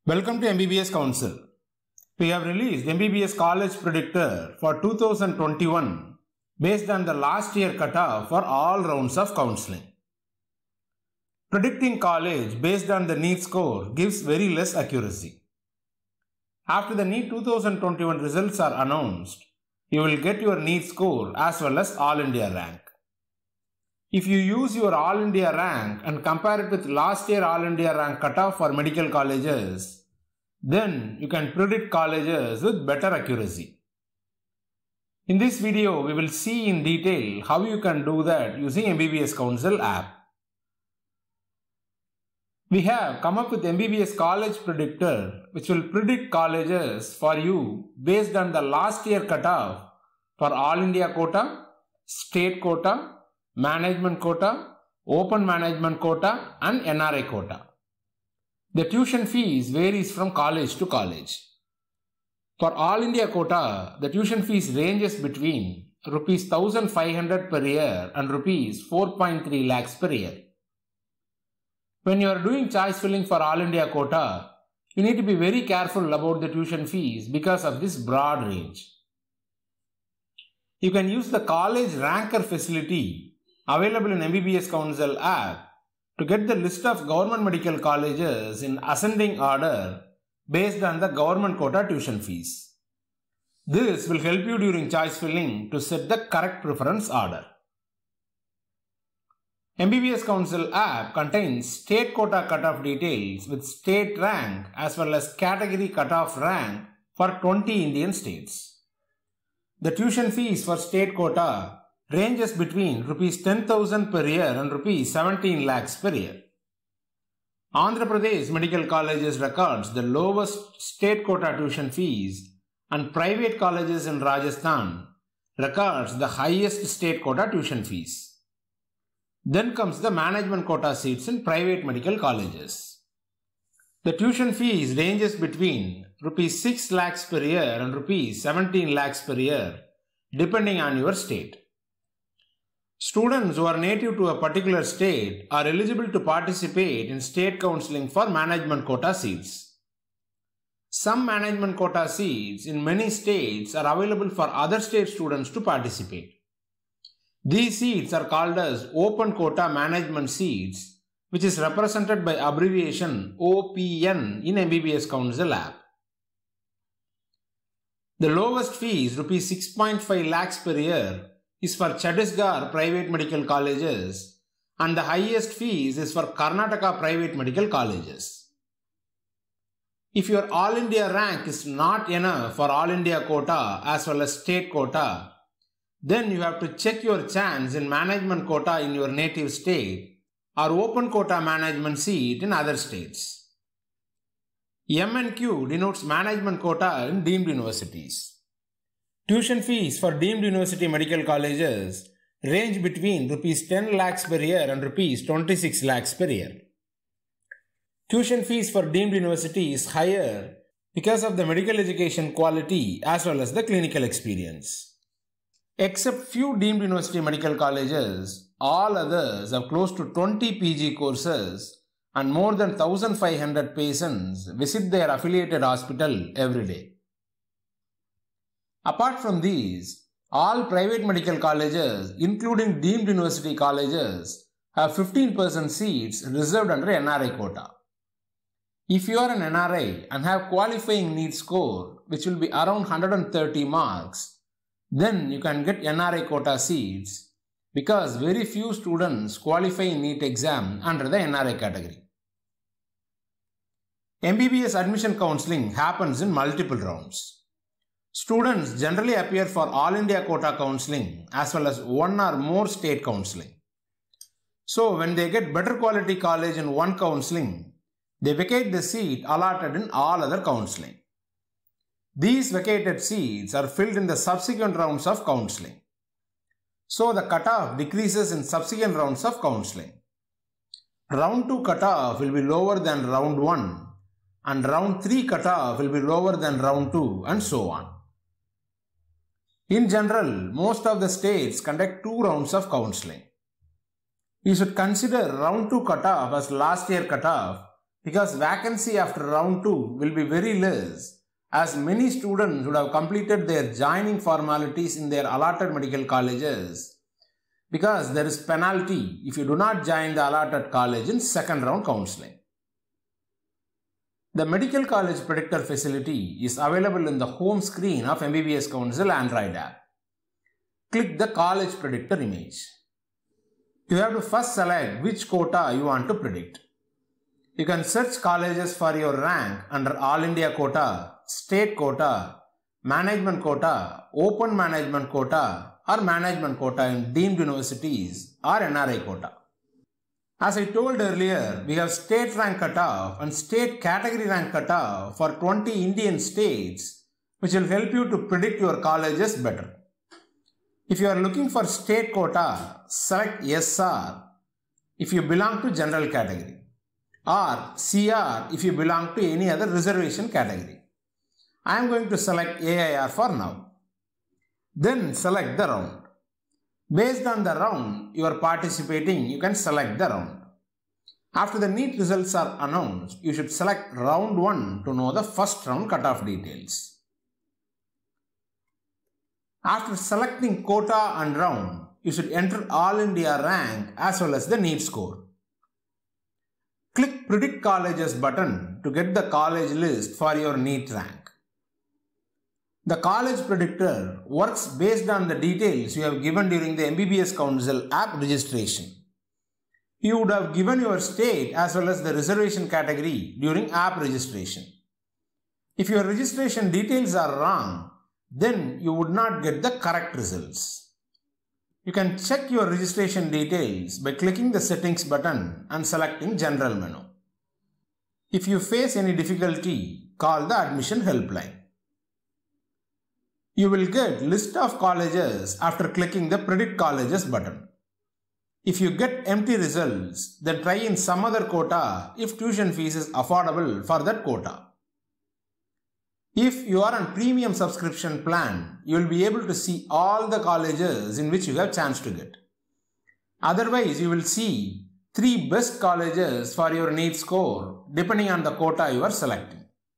Welcome to MBBS Council. We have released MBBS College Predictor for 2021 based on the last year cutoff for all rounds of counseling. Predicting college based on the NEET score gives very less accuracy. After the NEET 2021 results are announced, you will get your NEET score as well as All India rank. If you use your All India rank and compare it with last year All India rank cutoff for medical colleges, then you can predict colleges with better accuracy. In this video, we will see in detail how you can do that using MBBS Council app. We have come up with MBBS College Predictor, which will predict colleges for you based on the last year cutoff for All India Quota, State Quota, Management Quota, Open Management Quota and NRI Quota. The tuition fees varies from college to college. For All India Quota, the tuition fees ranges between Rs 1,500 per year and Rs 4.3 lakhs per year. When you are doing choice filling for All India Quota, you need to be very careful about the tuition fees because of this broad range. You can use the college ranker facility available in MBBS Council app to get the list of government medical colleges in ascending order based on the government quota tuition fees. This will help you during choice filling to set the correct preference order. MBBS Council app contains state quota cutoff details with state rank as well as category cutoff rank for 20 Indian states. The tuition fees for state quota ranges between Rs 10,000 per year and Rs 17 lakhs per year. Andhra Pradesh Medical Colleges records the lowest state quota tuition fees and private colleges in Rajasthan records the highest state quota tuition fees. Then comes the management quota seats in private medical colleges. The tuition fees ranges between Rs 6 lakhs per year and Rs 17 lakhs per year depending on your state. Students who are native to a particular state are eligible to participate in state counselling for management quota seats. Some management quota seats in many states are available for other state students to participate. These seats are called as open quota management seats, which is represented by abbreviation OPN in MBBS Council app. The lowest fee is Rs 6.5 lakhs per year is for Chhattisgarh private medical colleges and the highest fees is for Karnataka private medical colleges. If your All India rank is not enough for All India Quota as well as state quota, then you have to check your chance in management quota in your native state or open quota management seat in other states. MNQ denotes management quota in deemed universities. Tuition fees for deemed university medical colleges range between Rs 10 lakhs per year and Rs 26 lakhs per year. Tuition fees for deemed university is higher because of the medical education quality as well as the clinical experience. Except few deemed university medical colleges, all others have close to 20 PG courses and more than 1,500 patients visit their affiliated hospital every day. Apart from these, all private medical colleges, including deemed university colleges, have 15% seats reserved under NRI quota. If you are an NRI and have qualifying NEET score, which will be around 130 marks, then you can get NRI quota seats because very few students qualify in NEET exam under the NRI category. MBBS admission counselling happens in multiple rounds. Students generally appear for All India Quota counselling as well as one or more state counselling. So when they get better quality college in one counselling, they vacate the seat allotted in all other counselling. These vacated seats are filled in the subsequent rounds of counselling. So the cutoff decreases in subsequent rounds of counselling. Round 2 cutoff will be lower than round 1 and round 3 cutoff will be lower than round 2 and so on. In general, most of the states conduct 2 rounds of counselling. You should consider round 2 cutoff as last year cutoff because vacancy after round 2 will be very less, as many students would have completed their joining formalities in their allotted medical colleges, because there is penalty if you do not join the allotted college in second round counselling. The Medical College Predictor facility is available in the home screen of MBBSCouncil Android app. Click the College Predictor image. You have to first select which quota you want to predict. You can search colleges for your rank under All India Quota, State Quota, Management Quota, Open Management Quota or Management Quota in deemed universities or NRI Quota. As I told earlier, we have state rank cutoff and state category rank cutoff for 20 Indian states, which will help you to predict your colleges better. If you are looking for state quota, select SR if you belong to general category or CR if you belong to any other reservation category. I am going to select AIR for now. Then select the round. Based on the round you are participating, you can select the round. After the NEET results are announced, you should select round 1 to know the first round cutoff details. After selecting quota and round, you should enter All India rank as well as the NEET score. Click Predict Colleges button to get the college list for your NEET rank. The College Predictor works based on the details you have given during the MBBSCouncil app registration. You would have given your state as well as the reservation category during app registration. If your registration details are wrong, then you would not get the correct results. You can check your registration details by clicking the Settings button and selecting General menu. If you face any difficulty, call the Admission Helpline. You will get list of colleges after clicking the Predict Colleges button. If you get empty results, then try in some other quota if tuition fees is affordable for that quota. If you are on premium subscription plan, you will be able to see all the colleges in which you have chance to get. Otherwise, you will see 3 best colleges for your NEET score depending on the quota you are selecting.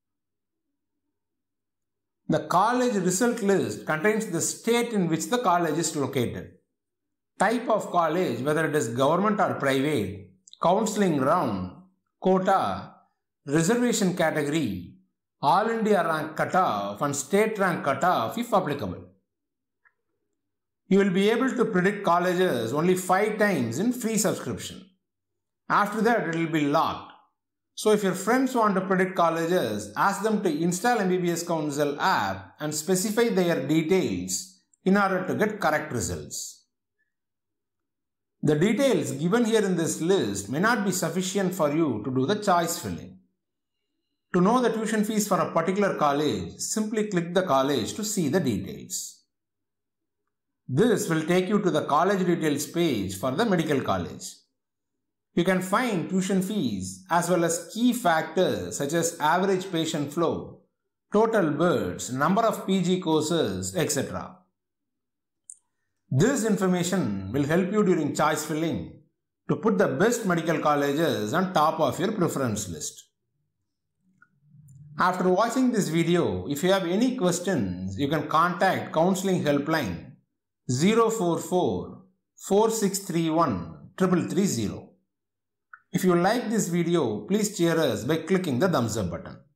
The college result list contains the state in which the college is located, type of college, whether it is government or private, counselling round, quota, reservation category, All India rank cutoff and state rank cutoff if applicable. You will be able to predict colleges only 5 times in free subscription. After that, it will be locked. So if your friends want to predict colleges, ask them to install MBBSCouncil app and specify their details in order to get correct results. The details given here in this list may not be sufficient for you to do the choice filling. To know the tuition fees for a particular college, simply click the college to see the details. This will take you to the college details page for the medical college. You can find tuition fees as well as key factors such as average patient flow, total births, number of PG courses, etc. This information will help you during choice filling to put the best medical colleges on top of your preference list. After watching this video, if you have any questions, you can contact Counseling Helpline 044 4631 330. If you like this video, please cheer us by clicking the thumbs up button.